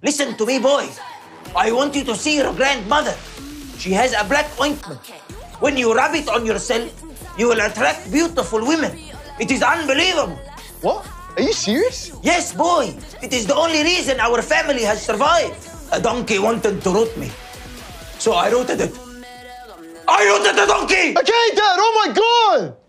Listen to me, boy. I want you to see your grandmother. She has a black ointment. When you rub it on yourself, you will attract beautiful women. It is unbelievable. What? Are you serious? Yes, boy. It is the only reason our family has survived. A donkey wanted to root me, so I rooted it. I rooted the donkey! Okay, Dad, oh my God!